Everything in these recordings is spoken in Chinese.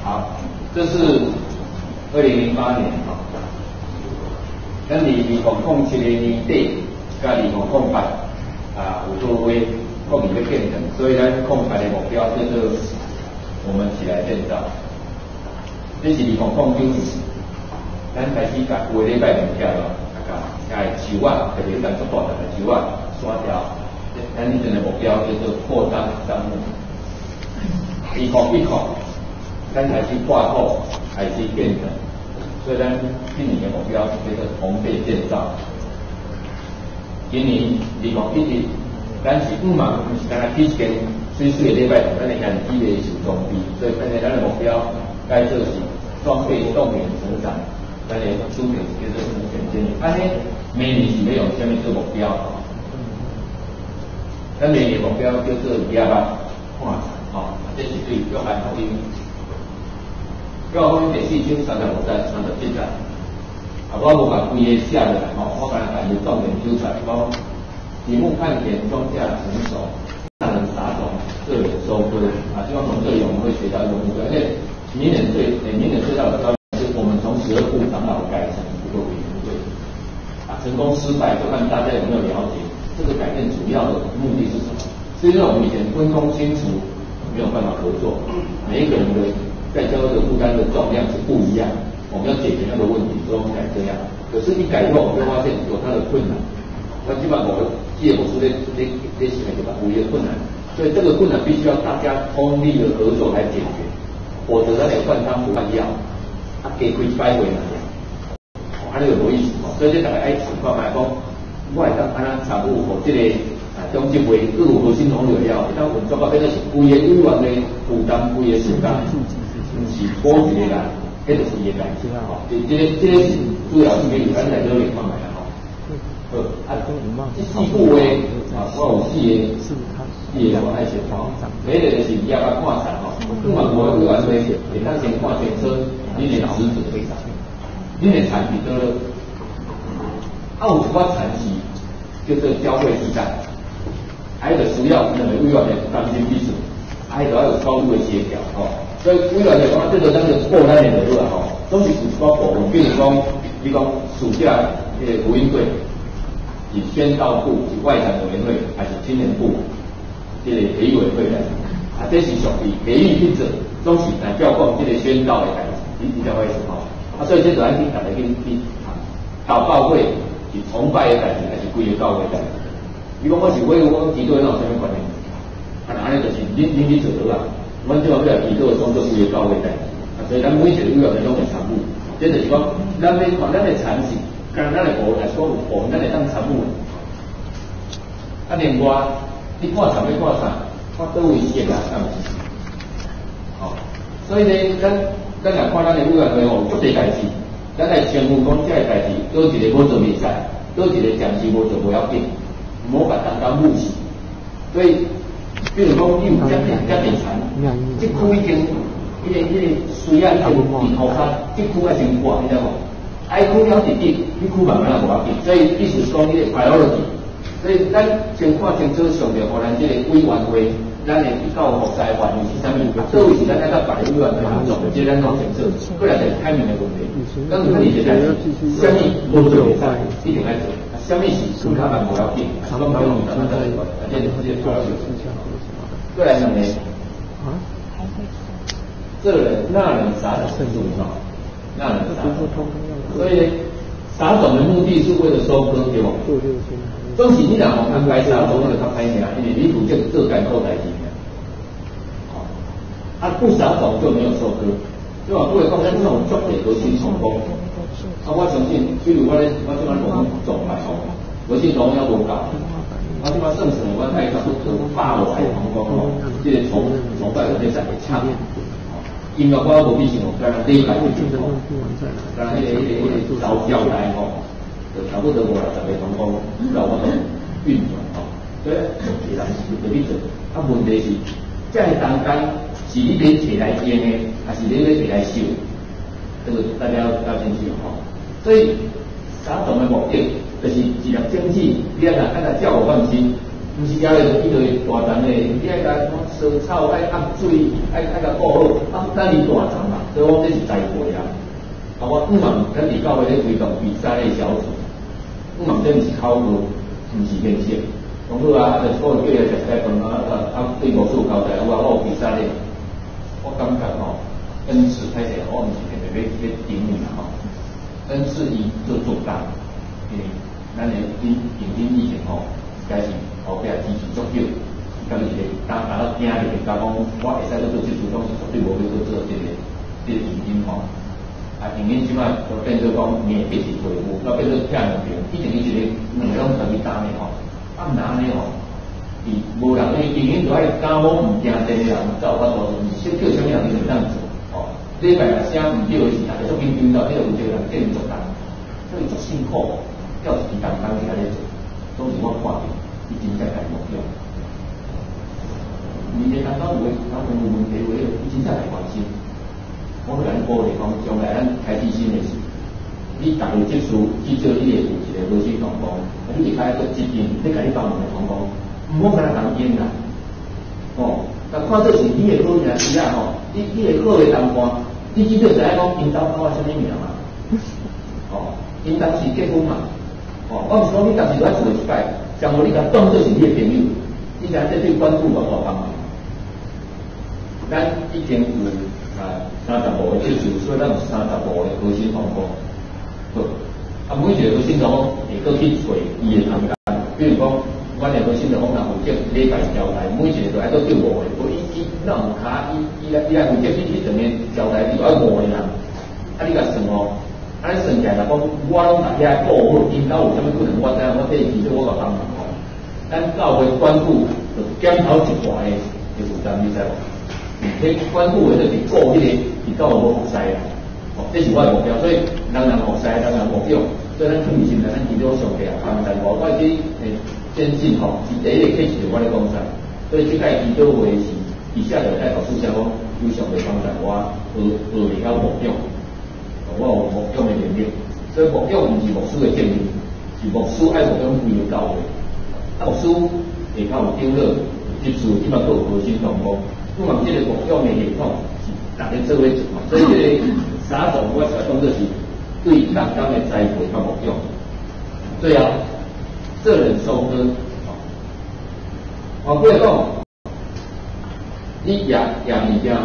好，这是2008年哈，咱2007年年底，甲2008有做位国民的变成，所以咱控牌的目标就是我们起来建造。这是2009年，咱开始甲有个礼拜目标咯，树啊，特别咱做大的树啊，刷掉。咱以前的目标叫做扩张项目。2010，咱开始挂后，开始变成，所以咱今年的目标是叫做同倍建造。今年2011，咱是5万，不是干那起一间水的礼拜，咱的眼基的是装备，所以现在咱的目标该做是双倍动员成长，咱的主题是叫做无限经营。安尼明年是要用什么做目标？咱明年目标叫做2万看产，这是对约翰福音。约翰福音第4章35节、37节。我无把规个写落来，我刚才把伊重点揪出来，讲题目看见庄稼成熟，大人撒种，个人收割。希望从这里我们会学到一个目标，因为明年最大的标就是我们从12部长老改成一个委员会。成功失败就看大家有没有了解这个改变主要的目的是什么。是因为我们以前分工清楚，没有办法合作，每一个人的在教会的负担的重量是不一样。我们要解决那个问题，所以我们改这样。可是，一改以后，我们会发现有它的困难。那基本上我借我说的这些就无一的困难，所以这个困难必须要大家通力的合作来解决，否则咱得换汤不换药，给亏掰回来，安尼就无意思。所以这大家爱情况来讲，我会当安那财务和这个中级会各有核心统领了，当运作到变做是规个委员的负担，规个时间，不是补一个人。这就是伊个代志，这个是主要是给咱来做联放来啦，这4部的我有4个我爱写第一个就是2万看产，5万5万会当先看检测你的职责非常，你的产品都有一款产期叫做交会时代，还有需要两个委员的当心彼此，还有要有高度的协调所以委员来讲，这个咱就过咱的路啦总是有一个部门，比如讲，你讲暑假个福音队，是宣道部，是外场委员会，还是青年部，这个体育委员会来，这是属于培育职责，总是来照顾这个宣道的代志，你了解意思所以这就咱大家去祷告会是崇拜的代志，还是规个教会的代志？如果我是委员，我基督那有什么关系？安尼就是你去做到啦。我们最后要提到的工作是一个到位代志，所以咱每一个委员的拢会参与。这就是讲，咱要看咱的产品，跟咱的部来说有部，咱会当参与。另外，你看产要看啥？看倒位适合，不是？所以呢，咱来看咱的委员会足侪代志，咱来称呼讲这个代志，倒一个无做袂使，倒一个暂时无做无要紧，唔好把单单误事。所以。比如讲，你有遮地产，这区已经，迄个水啊已经地头山，这区啊先挂，你知无？爱区了直直，你区慢慢啊无要紧。所以意思是讲，你个 priority。所以咱先看清楚上面，互咱这个委员会，咱的到服务范围是啥物？倒位是咱爱到别个委员会合作，这咱拢清楚。过来就是开明的问题。咱有看你现在是，啥物无做袂使，一定爱做。啥物是区较慢无要紧，咱们不用咱们再来管，这主要是。过来两年，这人那人撒种是什么？那人撒种，所以撒种的目的是为了收割，对吧？总是你若安排撒种，那个较歹命，因为你负责做干扣代志。不撒种就没有收割，对吧？不会讲咱这种种的核心成功。我相信，比如我即摆种牌核心成功要无够。即摆算是我睇差不多100外成功即个崇拜有啲实会差。音乐我无必成功，但係礼拜會成功，但係迄個招待就差不多50個成功，讓我哋運轉所以其實就去做。問題是，這個當間是你哋摕來建的，還是你哋摕來修？這個大家要清楚所以撒種的目的。就是一粒種子，你愛照顧放心，唔是交咧一堆大層的，你愛甲燒草，愛壓水，愛甲顧好，等你大層嘛。 所以我这是栽培啊。啊，我咱伫教会咧推动比赛类小组，这毋是考核，毋是面试。讲好啊，就是我叫伊食一摆饭对魔术交代，我有比赛咧，我感觉恩赐歹势，我毋是特别要顶你啦恩赐伊做大，因为咱的影以前开始后壁支持足久，咁就是打到惊着，甲讲我会使做这种东西，绝对无要做这个影音影音即摆就变做讲免费是回复，到变做骗人票，以前伊一个两个拢可以打的毋然呢伊无人因为影音就爱敢某毋惊真的人，才有法度小叫啥物人就当做礼拜日声毋对的时，大家足紧张到，迄个有一个人叫伊做人，所以足辛苦，要是伊当起来咧做，都是我看的，伊真正家目标。而且刚有问题话，伊真正来关心。我会甲你鼓励讲，将来咱开始新的事，你逐个接触去做，你会有一个无线同工，你离开个资金，你甲你帮忙的同工，毋好甲他同应啦。但看做是你的好名师啊你的好的同伴，你至少知影讲因兜考啥物名嘛？因当时结婚嘛？我毋是讲你当时都爱做一摆，将无你甲当做是你的朋友，你知影这对关注有大帮忙。咱已经有35个接触，所以咱有35个核心同工。好，每一个核心同工会搁去找伊的同工，比如讲，阮的核心同工若负责礼拜交代，每一个都爱搁叫5个，伊若有卡，伊来负责去上面交代，你要5个人，你甲算你算起来若讲我拢大家顾好，因兜有啥物可能，我知影我这其实我甲帮忙咱教会关顾就检讨一寡的负担，你知无？迄关顾的就是顾迄个，伊到有无服侍啦，这是我的目标。所以人服侍，人牧养，所以咱出面先来，咱祈祷上帝啊，帮助我去坚信是第一个开始我咧讲啥。所以即摆祈祷会是，以下就来告诉下讲，有上帝帮助我学到牧养，我有牧养的能力。所以牧养毋是牧师的建议，是牧师爱牧养规个教会。牧师下骹有长老、执事，即摆都有核心同工。我们这个牧养的系统是大家做伙做嘛，所以这个3种我想当作是对人工的栽培和牧养。最后，这人收割，我过来讲，你养物件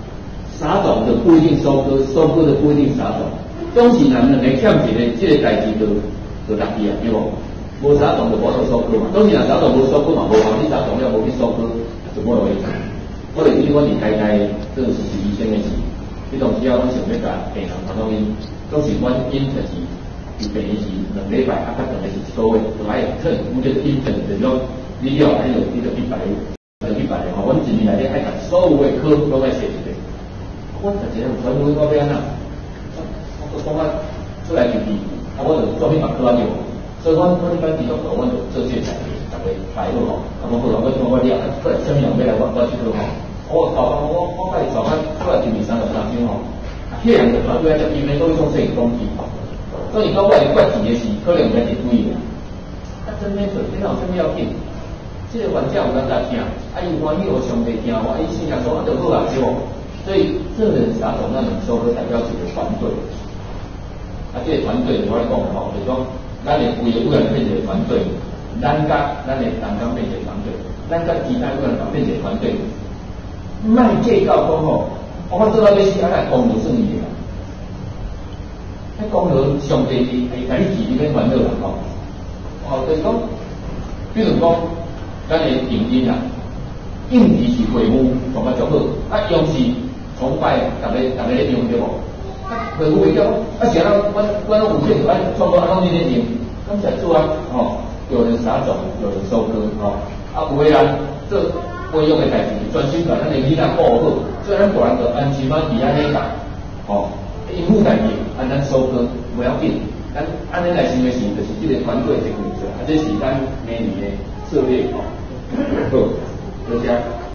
3种的不一定收割，收割的不一定3种。总是人两个欠一个，这个代志就落去啊，对无？无3种就无得收割嘛。总是人3种无收割嘛，无话你3种了无去收割，就无落去。我哋记得我伫台大做实习医生的时，迄当时啊，阮想要甲病人看到因，总是阮因就是有病时2礼拜，较长的是1个月，就爱趁，阮叫因趁就是讲你了，你就100个，阮1年内底爱甲所有的科拢爱写一遍。我实际上传统我要安怎？我讲出来就是，我就专门把科安用，所以阮一般基督徒，阮就做这代志，逐个排好我好人我我了，过来啥物人要来我去做我搞我开始早班出来就2、3个3天迄2个团队就因为都会做摄影工具，所以到我来管钱的时，可能唔来一堆个。真免做，这有啥物要紧？这个玩家有人在听，伊欢喜互上帝听，伊信仰说就好啦，对无？所以这人3种那种收割代表一个团队。这个团队我来讲就是讲，咱的规个有人变成团队，咱甲咱的同工变成团队，咱甲其他有人变成团队。卖计较讲我做到要死，来功劳算伊个。迄功劳上帝会甲你治你免烦恼啦就是讲，比如讲，咱的影音应题是回复从较足好，用是崇拜，大家咧用对无？回复会叫是咱阮有片就爱创作安怎咧用，咁才做有人撒种，有人收割有的人做不用的代志，专心把咱的囡仔顾好，所以咱大人就安心伫安尼干，应付代志，咱收割不要紧，咱安尼来想的是，就是这个团队一个规则，这是咱每年的策略好，多谢。